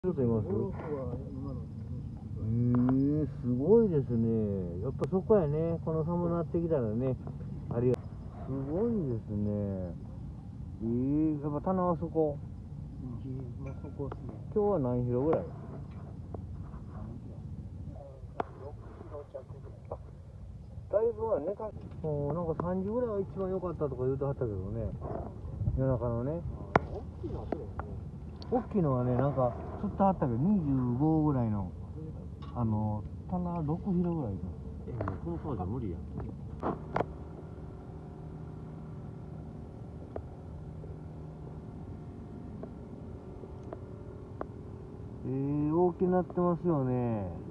ちょっといます。すごいですね。やっぱそこやね。この寒なってきたらね。ありがすごいですね。やっぱ棚はそこ。今日は何キロぐらい？だいぶは寝かなんか3時ぐらいは一番良かったとか言うてはったけどね。夜中のね。大きいのはね、なんか釣ってはったけど、25ぐらいの、棚6キロぐらいで。 この川じゃ無理や。 大きくなってますよね。